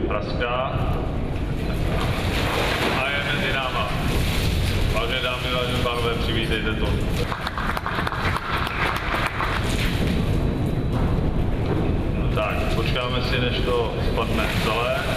praská a je mezi náma. Vážené dámy, vážení pánové, přivítejte to. No tak, počkáme si, než to spadne celé.